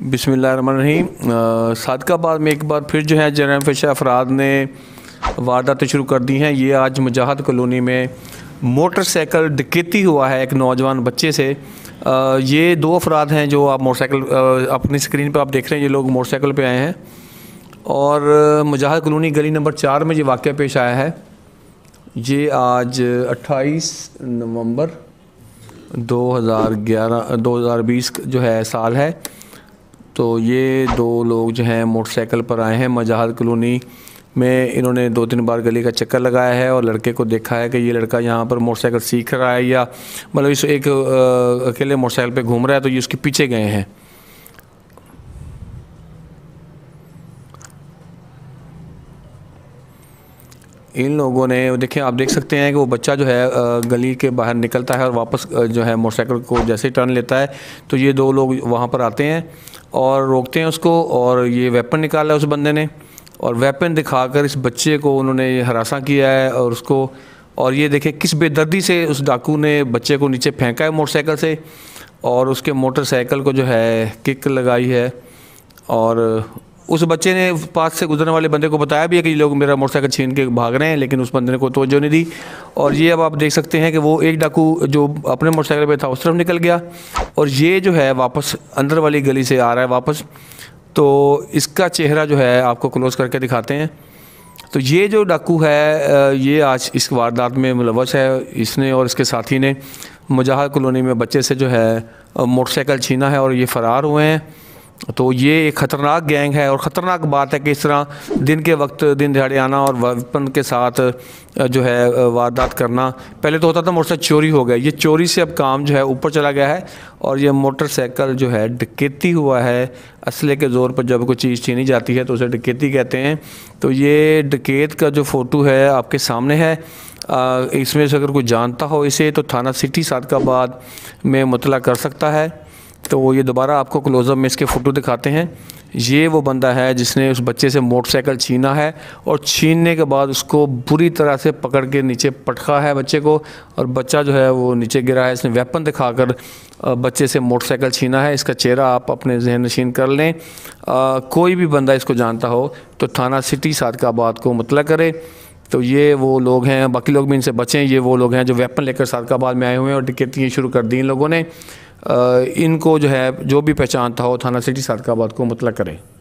बिस्मिल्लाहिर्रहमानिर्रहीम। सादकाबाद में एक बार फिर जो है जरम पेशा अफराद ने वारदातें शुरू कर दी हैं। ये आज मुजाहिद कॉलोनी में मोटरसाइकिल डकैती हुआ है एक नौजवान बच्चे से। ये दो अफराद हैं जो आप मोटरसाइकिल अपनी स्क्रीन पर आप देख रहे हैं। ये लोग मोटरसाइकिल पे आए हैं और मुजाहिद कॉलोनी गली नंबर 4 में ये वाक़या पेश आया है। ये आज 28 नवंबर 2020 जो है साल है। तो ये दो लोग जो हैं मोटरसाइकिल पर आए हैं मुजाहिद कॉलोनी में। इन्होंने 2-3 बार गली का चक्कर लगाया है और लड़के को देखा है कि ये लड़का यहाँ पर मोटरसाइकिल सीख रहा है या मतलब इस एक अकेले मोटरसाइकिल पे घूम रहा है, तो ये उसके पीछे गए हैं। इन लोगों ने देखें, आप देख सकते हैं कि वो बच्चा जो है गली के बाहर निकलता है और वापस जो है मोटरसाइकिल को जैसे ही टर्न लेता है तो ये दो लोग वहाँ पर आते हैं और रोकते हैं उसको। और ये वेपन निकाला है उस बंदे ने और वेपन दिखाकर इस बच्चे को उन्होंने हरासा किया है और उसको। और ये देखें किस बेदर्दी से उस डाकू ने बच्चे को नीचे फेंका है मोटरसाइकिल से और उसके मोटरसाइकिल को जो है किक लगाई है। और उस बच्चे ने पास से गुजरने वाले बंदे को बताया भी है कि ये लोग मेरा मोटरसाइकिल छीन के भाग रहे हैं, लेकिन उस बंदे ने कोई तवज्जो नहीं दी। और ये अब आप देख सकते हैं कि वो एक डाकू जो अपने मोटरसाइकिल पे था उस तरफ निकल गया और ये जो है वापस अंदर वाली गली से आ रहा है वापस। तो इसका चेहरा जो है आपको क्लोज़ करके दिखाते हैं। तो ये जो डाकू है ये आज इस वारदात में मुलव्वस है। इसने और इसके साथी ने मुजाहिद कॉलोनी में बच्चे से जो है मोटरसाइकिल छीना है और ये फ़रार हुए हैं। तो ये एक ख़तरनाक गैंग है और ख़तरनाक बात है कि इस तरह दिन के वक्त दिन दिहाड़े आना और वेपन के साथ जो है वारदात करना। पहले तो होता था मोटरसाइकिल चोरी हो गया, ये चोरी से अब काम जो है ऊपर चला गया है और ये मोटरसाइकिल जो है डकैती हुआ है। असले के ज़ोर पर जब कोई चीज़ छीनी जाती है तो उसे डकैती कहते हैं। तो ये डकैत का जो फ़ोटो है आपके सामने है। इसमें से अगर कोई जानता हो इसे तो थाना सिटी सादकाबाद में मुतला कर सकता है। तो ये दोबारा आपको क्लोज़अप में इसके फ़ोटो दिखाते हैं। ये वो बंदा है जिसने उस बच्चे से मोटरसाइकिल छीना है और छीनने के बाद उसको बुरी तरह से पकड़ के नीचे पटका है बच्चे को और बच्चा जो है वो नीचे गिरा है। इसने वेपन दिखाकर बच्चे से मोटरसाइकिल छीना है। इसका चेहरा आप अपने जहन नशीन कर लें। कोई भी बंदा इसको जानता हो तो थाना सिटी सादकाबाद को मुतला करे। तो ये वो लोग हैं, बाकी लोग भी इनसे बचें। ये वो लोग हैं जो वेपन लेकर सादकाबाद में आए हुए हैं और डकैती शुरू कर दी इन लोगों ने। इनको जो है जो भी पहचानता हो थाना सिटी सादकाबाद को मुतला करें।